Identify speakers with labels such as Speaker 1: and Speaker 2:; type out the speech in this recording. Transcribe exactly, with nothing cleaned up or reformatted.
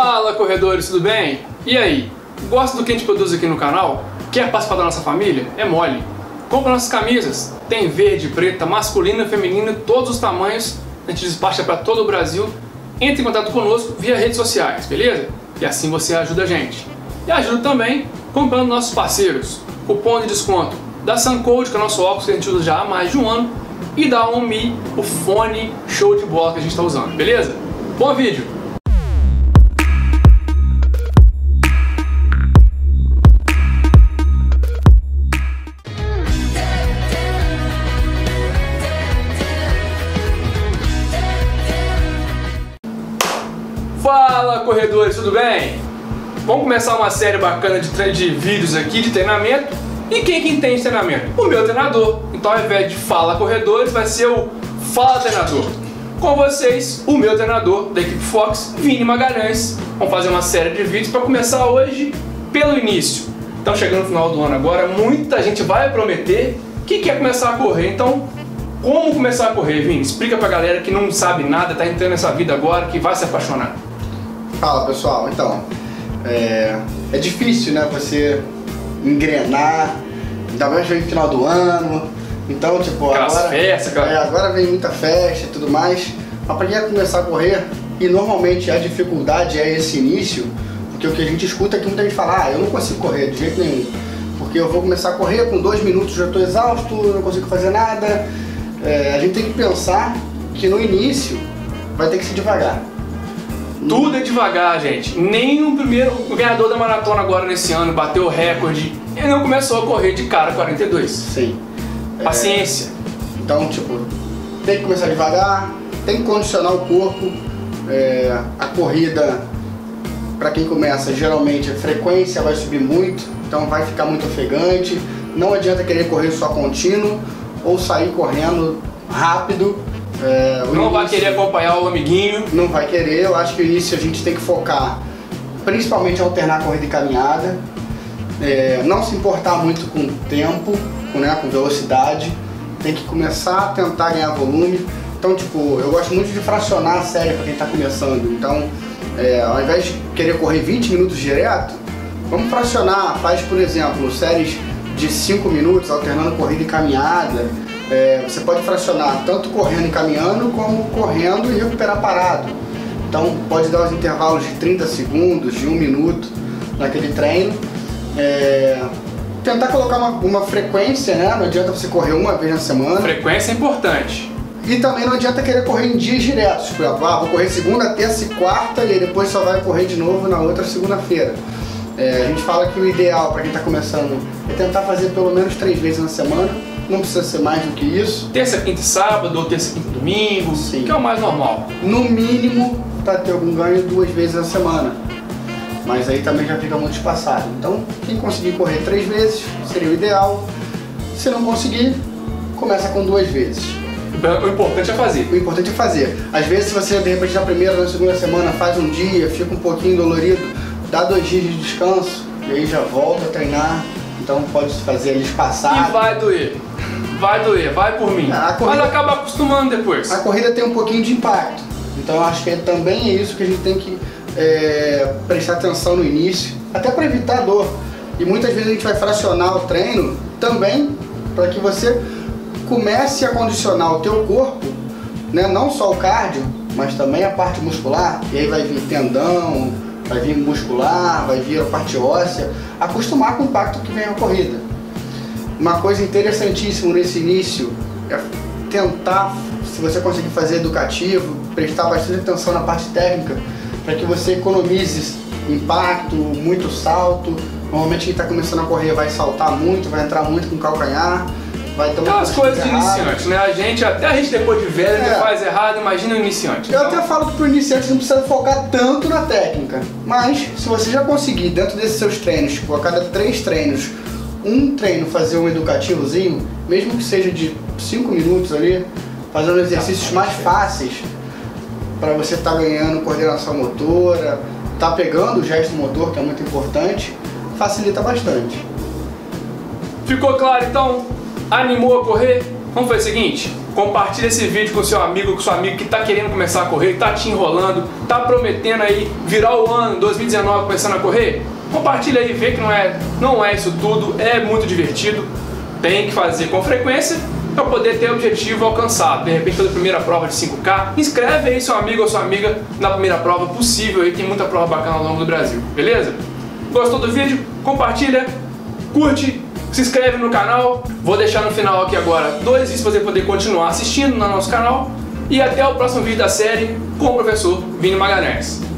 Speaker 1: Fala, corredores, tudo bem? E aí, gosta do que a gente produz aqui no canal? Quer participar da nossa família? É mole. Compra nossas camisas, tem verde, preta, masculina, feminina, todos os tamanhos, a gente despacha para todo o Brasil. Entre em contato conosco via redes sociais, beleza? E assim você ajuda a gente. E ajuda também comprando nossos parceiros. Cupom de desconto da Suncode, que é o nosso óculos que a gente usa já há mais de um ano, e da OnMe, o fone show de bola que a gente está usando, beleza? Bom vídeo! Fala, corredores, tudo bem? Vamos começar uma série bacana de, de vídeos aqui de treinamento. E quem que entende treinamento? O meu treinador. Então, ao invés de Fala Corredores, vai ser o Fala Treinador. Com vocês, o meu treinador da equipe Fox, Vini Magalhães. Vamos fazer uma série de vídeos para começar hoje pelo início. Então, chegando no final do ano agora, muita gente vai prometer que quer começar a correr. Então, como começar a correr, Vini? Explica pra galera que não sabe nada, tá entrando nessa vida agora, que vai se apaixonar.
Speaker 2: Fala, pessoal, então, é, é difícil, né, você engrenar, ainda mais no final do ano, então, tipo,
Speaker 1: Aquelas
Speaker 2: agora,
Speaker 1: festas, cara.
Speaker 2: é, agora vem muita festa e tudo mais, mas pra quem quer começar a correr, e normalmente a dificuldade é esse início, porque o que a gente escuta é que muita gente fala, ah, eu não consigo correr de jeito nenhum, porque eu vou começar a correr, com dois minutos já estou exausto, não consigo fazer nada. É, a gente tem que pensar que no início vai ter que ser devagar.
Speaker 1: Tudo é devagar, gente. Nem o primeiro o ganhador da maratona agora nesse ano bateu o recorde. Ele não começou a correr de cara quarenta e dois.
Speaker 2: Sim.
Speaker 1: Paciência.
Speaker 2: É, então, tipo, tem que começar devagar, tem que condicionar o corpo. É, a corrida, para quem começa, geralmente a frequência vai subir muito, então vai ficar muito ofegante. Não adianta querer correr só contínuo ou sair correndo rápido. É,
Speaker 1: não
Speaker 2: início,
Speaker 1: vai querer acompanhar o amiguinho.
Speaker 2: Não vai querer. Eu acho que no início a gente tem que focar principalmente em alternar corrida e caminhada. É, não se importar muito com tempo, com, né, com velocidade. Tem que começar a tentar ganhar volume. Então, tipo, eu gosto muito de fracionar a série para quem está começando. Então, é, ao invés de querer correr vinte minutos direto, vamos fracionar. Faz, por exemplo, séries de cinco minutos, alternando corrida e caminhada. É, você pode fracionar tanto correndo e caminhando, como correndo e recuperar parado. Então pode dar uns intervalos de trinta segundos, de um minuto naquele treino. É, tentar colocar uma, uma frequência, né? Não adianta você correr uma vez na semana.
Speaker 1: Frequência é importante.
Speaker 2: E também não adianta querer correr em dias diretos. Tipo, ah, vou correr segunda, terça e quarta e depois só vai correr de novo na outra segunda-feira. É, a gente fala que o ideal para quem está começando é tentar fazer pelo menos três vezes na semana. Não precisa ser mais do que isso.
Speaker 1: Terça, quinta e sábado, ou terça, quinta e domingo,
Speaker 2: Sim.
Speaker 1: Que é o mais normal.
Speaker 2: No mínimo, para ter algum ganho duas vezes na semana. Mas aí também já fica muito espaçado. Então, quem conseguir correr três vezes seria o ideal. Se não conseguir, começa com duas vezes.
Speaker 1: O importante é fazer.
Speaker 2: O importante é fazer. Às vezes, se você de repente na primeira ou na segunda semana faz um dia, fica um pouquinho dolorido, dá dois dias de descanso e aí já volta a treinar. Então pode fazer ali espaçado.
Speaker 1: E vai doer. Vai doer, vai por mim.
Speaker 2: A corrida,
Speaker 1: mas acaba acostumando depois.
Speaker 2: A corrida tem um pouquinho de impacto. Então eu acho que é, também é isso que a gente tem que é, prestar atenção no início. Até para evitar dor. E muitas vezes a gente vai fracionar o treino também para que você comece a condicionar o teu corpo, né? Não só o cardio, mas também a parte muscular. E aí vai vir tendão, vai vir muscular, vai vir a parte óssea, acostumar com o impacto que vem a corrida. Uma coisa interessantíssima nesse início é tentar, se você conseguir fazer educativo, prestar bastante atenção na parte técnica, para que você economize impacto, muito salto. Normalmente quem está começando a correr vai saltar muito, vai entrar muito com o calcanhar, vai ter uma
Speaker 1: aquelas coisas de iniciante, né? A gente, até a gente depois de velho, é. faz errado, imagina o iniciante.
Speaker 2: Eu
Speaker 1: então...
Speaker 2: até falo que para o iniciante não precisa focar tanto na técnica, mas se você já conseguir, dentro desses seus treinos, tipo, a cada três treinos, um treino fazer um educativozinho, mesmo que seja de cinco minutos ali, fazendo exercícios mais fáceis, para você estar tá ganhando coordenação motora, tá pegando o gesto motor, que é muito importante, facilita bastante.
Speaker 1: Ficou claro então? Animou a correr? Vamos fazer o seguinte, compartilha esse vídeo com seu amigo, com seu amigo que tá querendo começar a correr, tá te enrolando, tá prometendo aí virar o ano dois mil e dezenove começando a correr. Compartilha aí, vê que não é, não é isso tudo, é muito divertido, tem que fazer com frequência para poder ter o objetivo alcançado. De repente, pela primeira prova de cinco K, inscreve aí seu amigo ou sua amiga na primeira prova possível, aí tem muita prova bacana ao longo do Brasil, beleza? Gostou do vídeo? Compartilha, curte, se inscreve no canal. Vou deixar no final aqui agora dois vídeos para você poder continuar assistindo no nosso canal. E até o próximo vídeo da série com o professor Vini Magalhães.